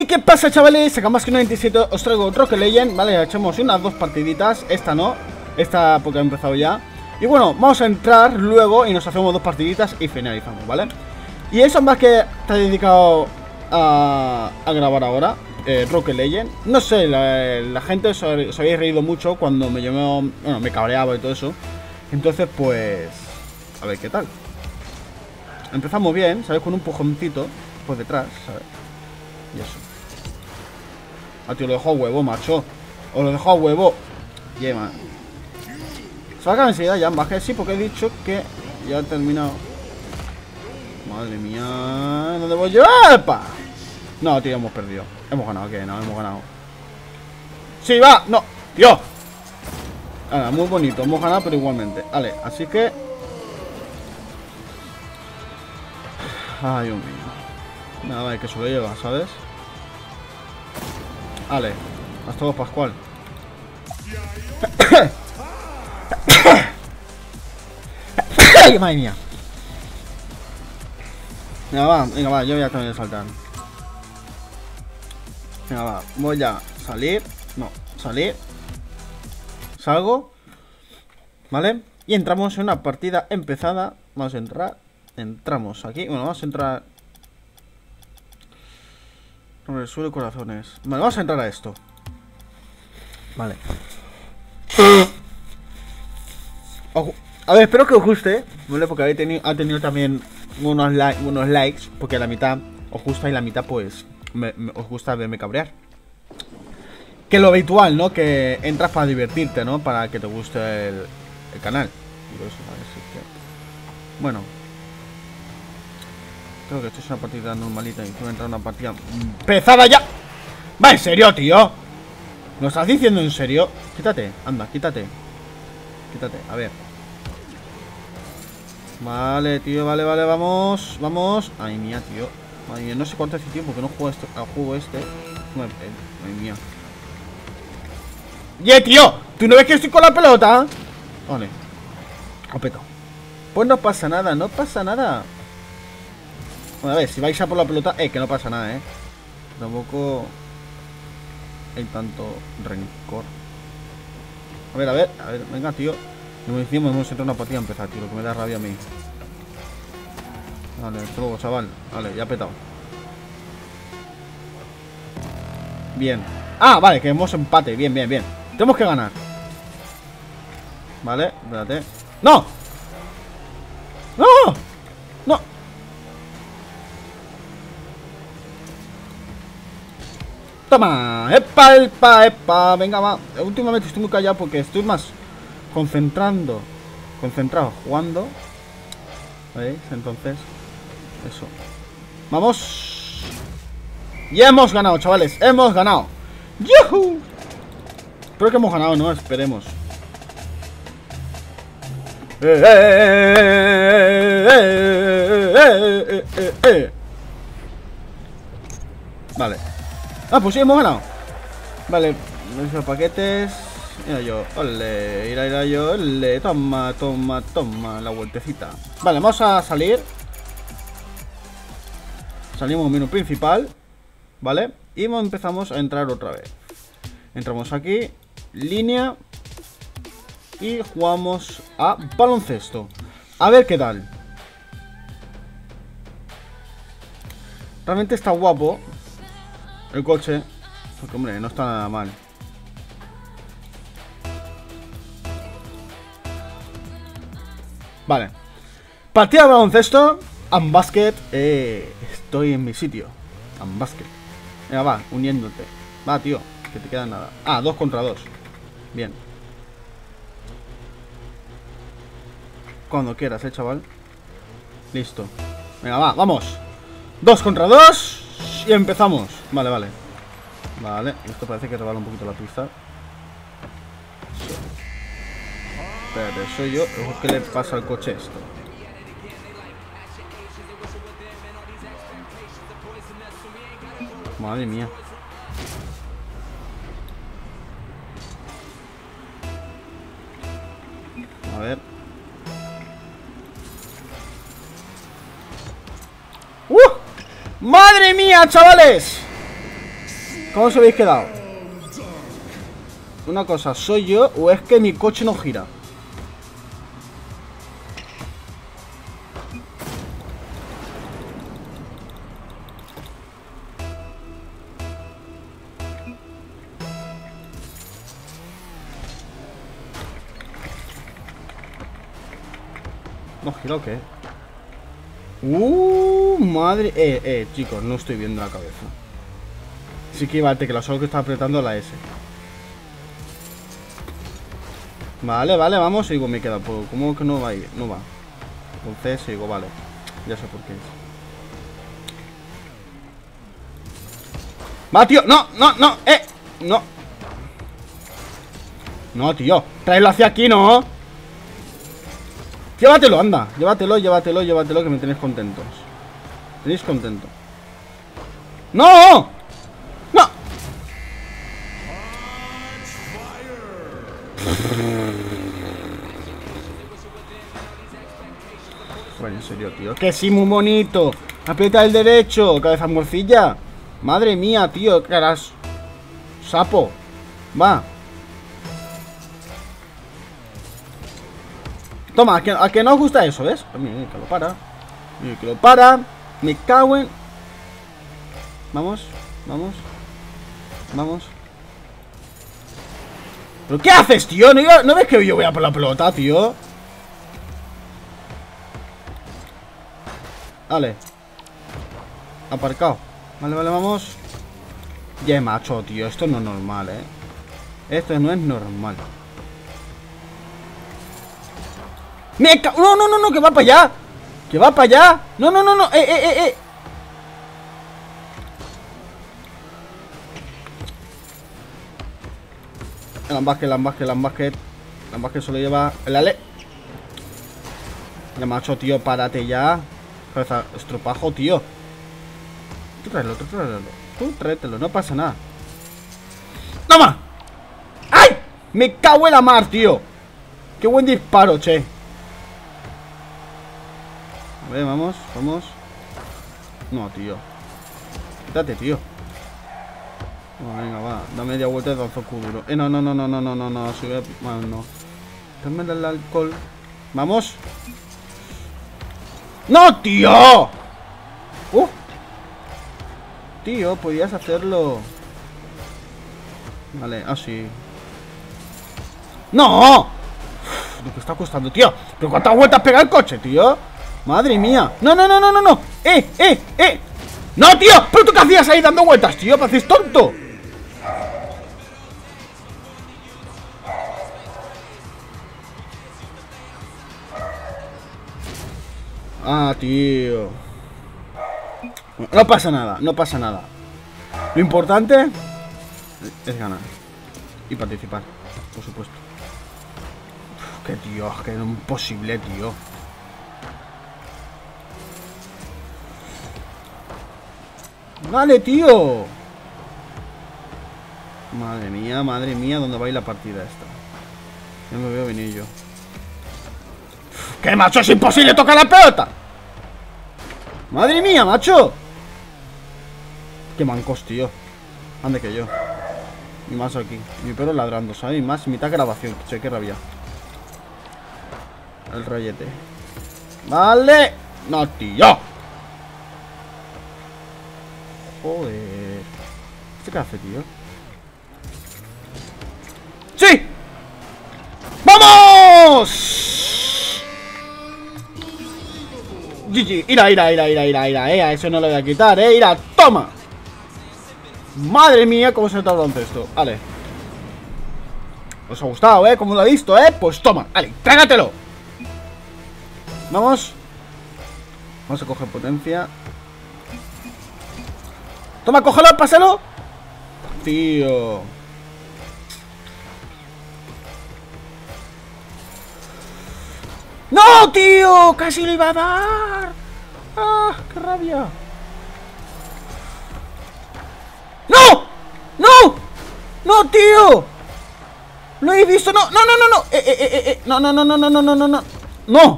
¿Qué pasa, chavales? Sacamos que 97 os traigo Rocket Legend, ¿vale? Echamos unas 2 partiditas, esta no, esta porque ha empezado ya. Y bueno, vamos a entrar luego y nos hacemos 2 partiditas y finalizamos, ¿vale? Y eso más que está dedicado a grabar ahora, Rocket Legend. No sé, la gente os habéis reído mucho cuando me llamó, bueno, me cabreaba y todo eso. Entonces, pues, a ver qué tal. Empezamos bien, ¿sabes? Con un pujoncito por detrás, ¿sabes? Y eso. Ah, tío, lo dejó a huevo, macho. O lo dejó a huevo. Yeah, se va a acabar enseguida ya, baje. Sí, porque he dicho que ya he terminado. Madre mía. ¿Dónde voy yo? ¡Epa! No, tío, hemos perdido. Hemos ganado, ¿qué? No, hemos ganado. ¡Sí, va! ¡No! ¡Tío! Ahora, muy bonito. Hemos ganado, pero igualmente. Vale, así que... Ay, Dios mío. Nada, vale, que se lo lleva, ¿sabes? Vale, hasta luego, Pascual. ¡Ay, madre mía! Venga, va, yo voy a tener que saltar. Venga, va, voy a salir. No, salir. Salgo. ¿Vale? Y entramos en una partida empezada. Vamos a entrar. Entramos aquí. Bueno, vamos a entrar. Resuelve corazones. Vale, vamos a entrar a esto. Vale. A ver, espero que os guste, ¿vale? Porque ha tenido también unos likes. Porque la mitad os gusta y la mitad, pues, os gusta verme cabrear. Que lo habitual, ¿no? Que entras para divertirte, ¿no? Para que te guste el canal. Bueno. Creo que esto es una partida normalita y quiero entrar a una partida pesada ya. Va, en serio, tío. ¿Lo estás diciendo en serio? Quítate, anda, quítate. Quítate, a ver. Vale, tío, vale, vamos. Vamos. Ay, mía, tío. Ay, mía, no sé cuánto hace tiempo que no juego al juego este. Ay, mía. Tío. ¿Tú no ves que estoy con la pelota? Vale. Opeto. Pues no pasa nada, no pasa nada. Bueno, a ver, si vais a por la pelota, que no pasa nada, Tampoco hay tanto rencor. A ver, venga, tío. Como decimos, hemos entrado en una partida a empezar, tío, lo que me da rabia a mí. Vale, hasta luego, chaval. Vale, ya ha petado. Bien. Ah, vale, que hemos empate. Bien. Tenemos que ganar. Vale, espérate. ¡No! ¡No! ¡No! Toma, epa. Venga, va. Últimamente estoy muy callado porque estoy más concentrado jugando. ¿Veis? Entonces, eso. Vamos. Y hemos ganado, chavales. Hemos ganado. ¡Yuhu! Espero que hemos ganado, ¿no? Esperemos. Vale. Ah, pues sí, hemos ganado. Vale, los paquetes. Mira yo, ole, irá yo, ole. Toma, la vueltecita. Vale, vamos a salir. Salimos menú principal. Vale, y empezamos a entrar otra vez. Entramos aquí, línea. Y jugamos a baloncesto. A ver qué tal. Realmente está guapo el coche, porque hombre, no está nada mal. Vale. Partida de baloncesto. Unbasket. Estoy en mi sitio. Unbasket. Venga, va, uniéndote. Va, tío, que te queda nada. Ah, 2 contra 2. Bien. Cuando quieras, chaval. Listo. Venga, va, vamos. 2 contra 2. Y empezamos. Vale. Vale, esto parece que rebala un poquito la pista. Espérate, soy yo. ¿Qué le pasa al coche esto? Madre mía. A ver. ¡Madre mía, chavales! ¿Cómo os habéis quedado? Una cosa, ¿soy yo o es que mi coche no gira? ¿No gira o qué? Madre... chicos, no estoy viendo la cabeza. Sí que iba al teclado, solo que estaba apretando la S. Vale, vamos. Y digo, me queda poco. ¿Cómo que no va a ir? No va. Entonces digo, vale. Ya sé por qué es. Va, tío. No. No. No, tío. Tráelo hacia aquí, ¿no? Llévatelo, anda. Llévatelo, que me tenéis contentos. Tenéis contento. ¡No! ¡No! Bueno, en serio, tío. Que sí, muy bonito. Aprieta el derecho, cabeza morcilla. Madre mía, tío. ¿Qué harás? Sapo. Va. Toma, ¿a que no os gusta eso, ves? Mira, que lo para. Mira, que lo para. Me cago en... Vamos. ¿Pero qué haces, tío? ¿No ves que yo voy a por la pelota, tío? Vale. Aparcado. Vale, vamos. Ya, macho, tío. Esto no es normal, Esto no es normal. No, que va para allá. Que va para allá. No. Lambasket solo lleva el ale. Ya, macho, tío, párate ya. Cabeza, estropajo, tío. Tú tráetelo, no pasa nada. ¡Toma! ¡Ay! Me cago en la mar, tío. Qué buen disparo, che. A ver, vamos. No, tío. Quítate, tío. Oh, venga, va. Da media vuelta de Danzoku duro. No. Sube. Bueno, no. Dame el alcohol. Vamos. ¡No, tío! Tío, podías hacerlo. Vale, así. ¡No! Uf, lo que está costando, tío. ¿Pero cuántas vueltas pega el coche, tío? Madre mía. No. ¡No, tío! ¿Pero tú qué hacías ahí dando vueltas, tío? ¿Pareces tonto? Ah, tío. No pasa nada. Lo importante es ganar. Y participar, por supuesto. Uf, qué tío, que es imposible, tío. Vale, tío. Madre mía, ¿dónde va a ir la partida esta? Ya me veo venir yo. ¡Qué, macho! ¡Es imposible tocar la pelota! ¡Madre mía, macho! ¡Qué mancos, tío! Ande que yo. Y más aquí. Mi perro ladrando, ¿sabes? Y más mitad grabación. Che, qué rabia. El rayete. ¡Vale! ¡No, tío! Joder. ¿Qué hace, tío? ¡Sí! ¡Vamos! GG, ira, eso no lo voy a quitar, ira, toma. Madre mía, cómo se trata el baloncesto. Vale. ¿Os ha gustado, cómo lo ha visto, Pues toma, vale, trágatelo. Vamos. Vamos a coger potencia. Toma, cógelo, pásalo. Tío. ¡No, tío! ¡Casi le iba a dar! ¡Ah, qué rabia! ¡No! ¡No! ¡No, tío! ¡Lo he visto! ¡No! ¡No! ¡No!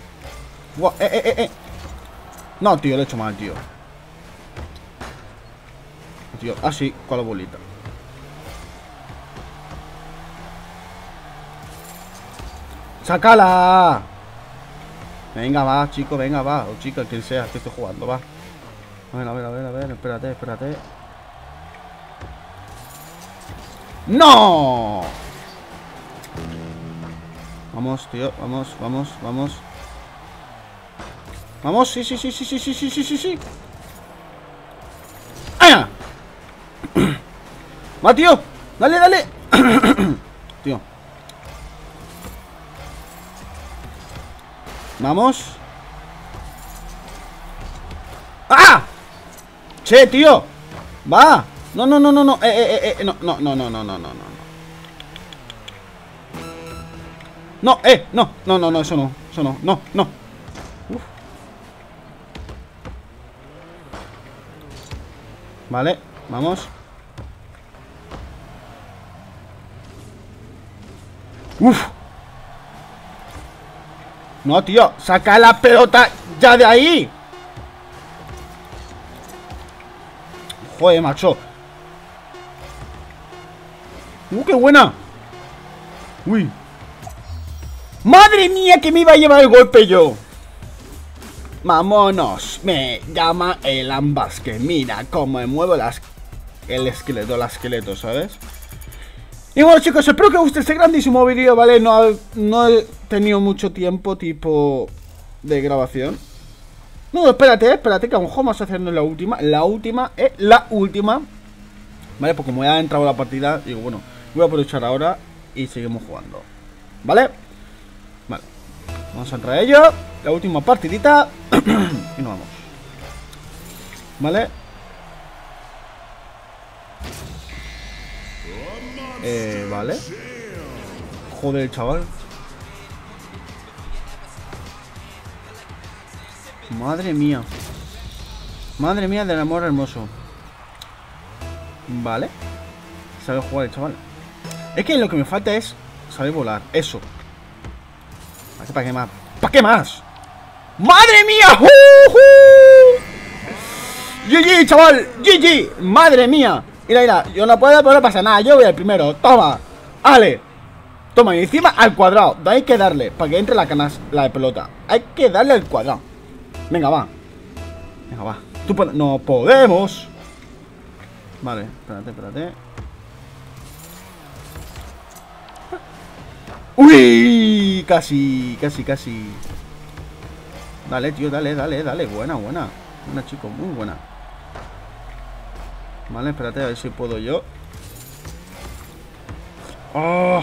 No, tío, lo he hecho mal, tío. Tío, así, con la bolita. ¡Sácala! Venga, va, chico, venga, va. O chica, quien sea que esté jugando, va. A ver, a ver, a ver, a ver. Espérate, espérate. ¡No! Vamos, tío, vamos, vamos, vamos. Vamos, sí, sí, sí, sí, sí, sí, sí, sí, sí, sí. ¡Ah! ¡Va, tío! ¡Dale, dale! Tío. Vamos. ¡Ah! Che, tío. Va. No, no, no, no, no. No, no, no, no, no, no, no, no. No, no, no, no, no, eso no. Eso no, no, no. Uf. Vale, vamos. Uf. No, tío, saca la pelota ya de ahí. Joder, macho. Qué buena. Uy. Madre mía, que me iba a llevar el golpe yo. Vámonos. Me llama el ambas. Que mira cómo me muevo el esqueleto, ¿sabes? Y bueno, chicos, espero que os guste este grandísimo vídeo, ¿vale? No he tenido mucho tiempo, tipo, de grabación. No, espérate, que a lo mejor vamos a hacernos la última. La última. ¿Vale? Pues como ya ha entrado la partida, digo, bueno, voy a aprovechar ahora y seguimos jugando. ¿Vale? Vale. Vamos a entrar a ello. La última partidita. Y nos vamos. ¿Vale? Vale. Joder, chaval. Madre mía. Madre mía del amor hermoso. Vale. Sabe jugar el chaval. Es que lo que me falta es saber volar. Eso. ¿Para qué más? ¿Para qué más? ¡Madre mía! GG, chaval. GG. Madre mía. Mira, mira, yo no puedo, pero no pasa nada. Yo voy al primero. Toma. Ale. Toma, y encima al cuadrado. Hay que darle para que entre la canasta, la de pelota. Hay que darle al cuadrado. Venga, va. Venga, va. No podemos. Vale, espérate, espérate. ¡Uy! Casi, casi, casi. Dale, tío, dale, dale, dale. Buena, buena. Buena, chico, muy buena. Vale, espérate, a ver si puedo yo. ¡Oh!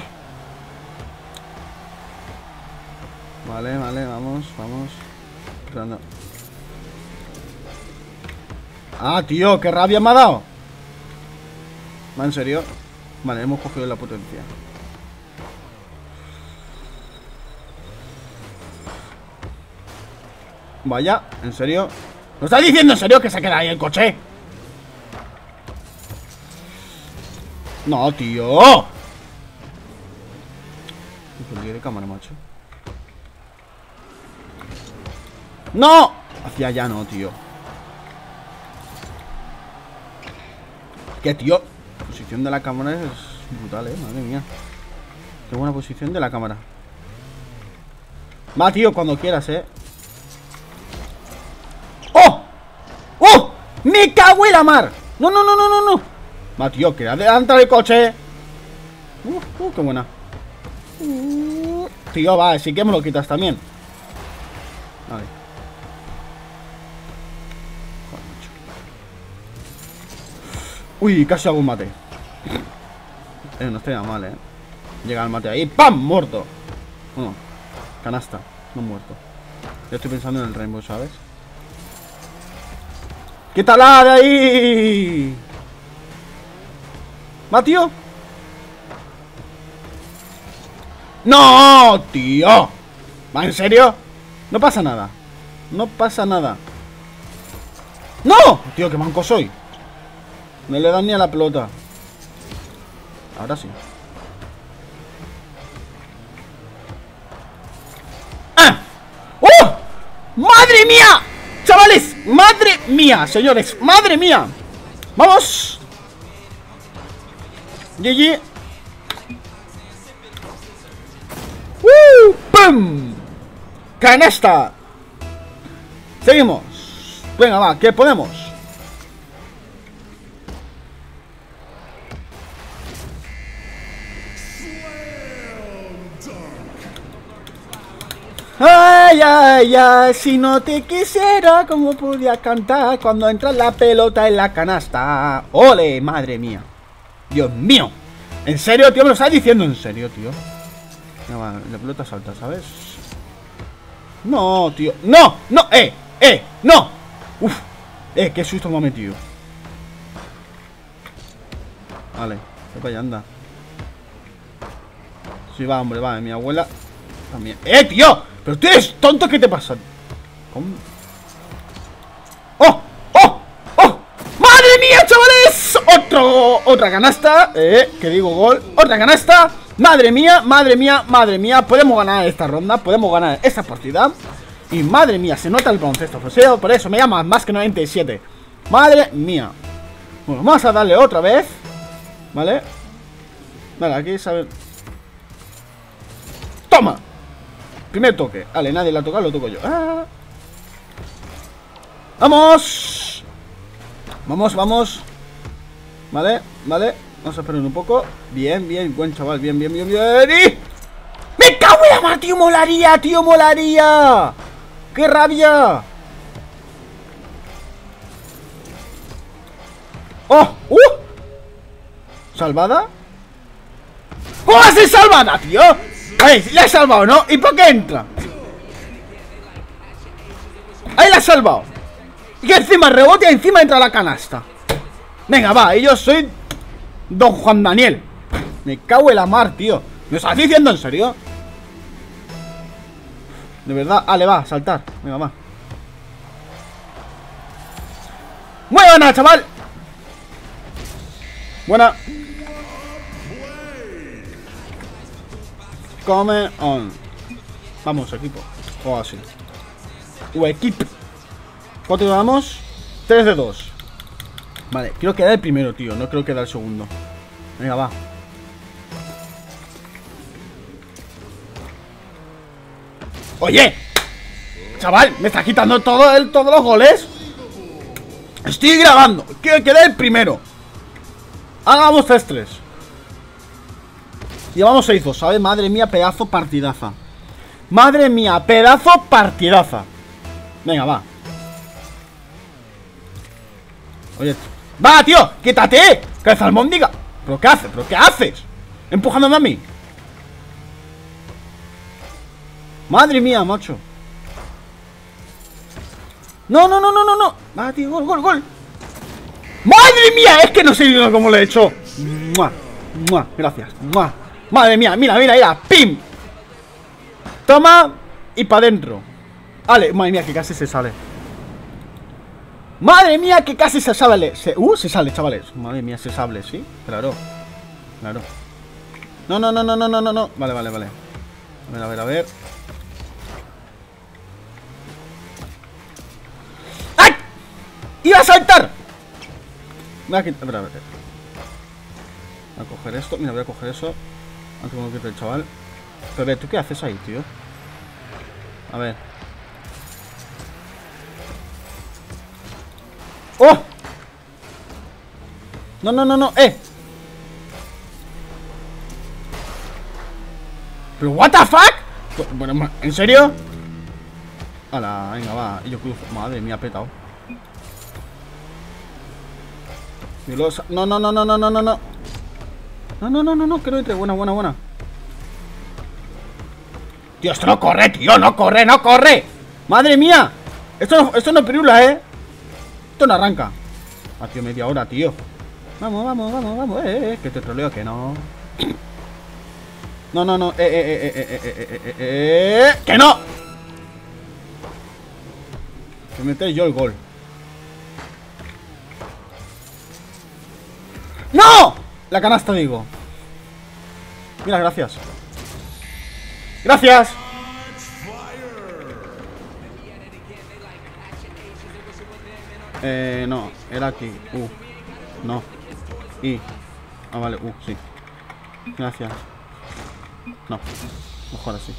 Vale, vale, vamos, vamos. Esperando. Ah, tío, qué rabia me ha dado. ¿Va en serio? Vale, hemos cogido la potencia. Vaya, ¿en serio? ¿No estás diciendo en serio que se queda ahí el coche? No, tío. De cámara, macho. ¡No! Hacia allá no, tío. ¿Qué, tío? La posición de la cámara es brutal, madre mía. Qué buena posición de la cámara. Va, tío, cuando quieras, ¡Oh! ¡Oh! ¡Me cago en la mar! ¡No, no, no, no, no, no! Va, tío, que adelanta el coche. ¡Qué buena! Tío, va, sí que me lo quitas también. Vale. Uy, casi hago un mate. No estoy nada mal, Llega el mate ahí, ¡pam! Muerto. Bueno, canasta, no muerto. Ya estoy pensando en el Rainbow, ¿sabes? ¡Quítala de ahí! ¿Va, tío? ¡No, tío! ¿Va, en serio? No pasa nada. No pasa nada. ¡No! Tío, qué manco soy. No le dan ni a la pelota. Ahora sí. ¡Ah! ¡Oh! ¡Madre mía! Chavales, madre mía, señores, madre mía. Vamos. GG. ¡Pum! ¡Canasta! Seguimos. Venga, va, ¿qué podemos? Ay, ay, ay, si no te quisiera, ¿cómo podía cantar cuando entra la pelota en la canasta? ¡Ole, madre mía! ¡Dios mío! ¿En serio, tío? ¿Me lo estás diciendo en serio, tío? No, va, la pelota salta, ¿sabes? No, tío. ¡No! ¡No! ¡No! ¡Uf! ¡Qué susto me ha metido! Vale, para allá, anda. Sí, va, hombre, va, mi abuela también. Tío! ¿Pero tú eres tonto? ¿Qué te pasa? ¿Cómo? ¡Oh! ¡Oh! ¡Oh! ¡Madre mía, chavales! Otra canasta. Que digo gol. Otra canasta. Madre mía, madre mía, madre mía. Podemos ganar esta ronda. Podemos ganar esta partida. Y madre mía, se nota el baloncesto. Por eso me llama más que 97. Madre mía. Bueno, vamos a darle otra vez. ¿Vale? Vale, aquí sabe. ¡Toma! Primer toque. Vale, nadie la ha tocado, lo toco yo. ¡Ah! ¡Vamos! Vamos, vamos. Vale, vale. Vamos a esperar un poco. Bien, bien, buen chaval. Bien, bien, bien, bien. ¡Y! ¡Me cago en la mar, tío! ¡Molaría, tío! ¡Molaría! ¡Qué rabia! ¡Oh! ¿Salvada? ¿Cómo va a ser salvada, tío? La he salvado, ¿no? ¿Y por qué entra? Ahí la he salvado. Y que encima rebote y encima entra la canasta. Venga, va, y yo soy Don Juan Daniel. Me cago en la mar, tío. ¿Me estás diciendo en serio? De verdad, le va, saltar. Venga, va. Muy buena, chaval. Buena. Come on. Vamos, equipo. O así. O equipo. ¿Cuánto llevamos? 3 de 2. Vale, quiero quedar el primero, tío. No creo quedar el segundo. Venga, va. Oye, chaval, me está quitando todos los goles. Estoy grabando. Quiero quedar el primero. Hagamos 3-3. Llevamos 6-2, ¿sabes? Madre mía, pedazo partidaza. Madre mía, pedazo partidaza. Venga, va. Oye, va, tío, quítate. Cabeza almóndiga. ¿Pero qué haces? ¿Pero qué haces? Empujándome a mí. Madre mía, macho. No, no, no, no, no, no. Va, tío, gol, gol, gol. ¡Madre mía! Es que no sé cómo lo he hecho. ¡Mua! ¡Mua! Gracias. ¡Mua! Madre mía, mira, mira, mira. ¡Pim! Toma. Y para adentro. Vale, madre mía, que casi se sale. Madre mía, que casi se sale. Se sale, chavales. Madre mía, se sale, ¿sí? Claro. Claro. No, no, no, no, no, no, no, no. Vale, vale, vale. A ver, a ver, a ver. ¡Ay! ¡Iba a saltar! Voy a quitar. A ver, a ver. Voy a coger esto. Mira, voy a coger eso. Antes que me quite el chaval. Pero a ver, ¿tú qué haces ahí, tío? A ver. ¡Oh! No, no, no, no. ¿Pero what the fuck? Bueno, ¿en serio? Hala, venga, va. Y yo cruzo. Madre mía, petado. No, no, no, no, no, no, no, no. No, no, no, no, no, que no entre. Buena, buena, buena. Tío, esto no corre, tío. No corre, no corre. Madre mía. Esto no es pirula, Esto no arranca. Ah, tío, media hora, tío. Vamos, vamos, vamos, vamos. Que te troleo, que no. No, no, no. ¡Que no! Que meter yo el gol. ¡No! La canasta, digo. Mira, gracias. ¡Gracias! No, era aquí. No. Ah, vale, sí. Gracias. No, mejor así.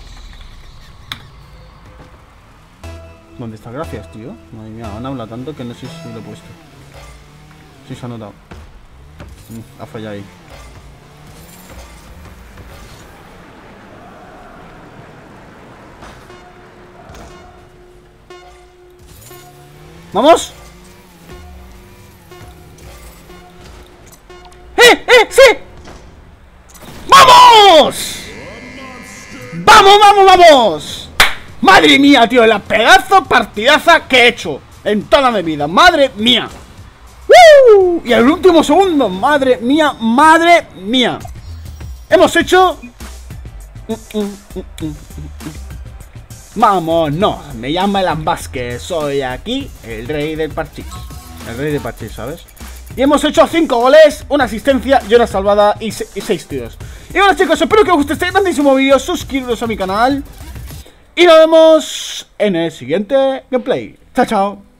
¿Dónde está? Gracias, tío. Madre mía, han hablado tanto que no sé si lo he puesto. Sí, se ha notado. Ha fallado ahí. ¡Vamos! ¡Sí! ¡Vamos! ¡Vamos, vamos, vamos! ¡Madre mía, tío! La pedazo partidaza que he hecho en toda mi vida. ¡Madre mía! ¡Woo! Y el último segundo. ¡Madre mía! ¡Madre mía! Hemos hecho... Vámonos. Me llama Elon Vázquez. Soy aquí el rey del parchís. El rey del parchís, ¿sabes? Y hemos hecho 5 goles, una asistencia y una salvada y 6 tiros. Y bueno, chicos, espero que os guste este grandísimo vídeo. Suscribiros a mi canal y nos vemos en el siguiente gameplay. Chao, chao.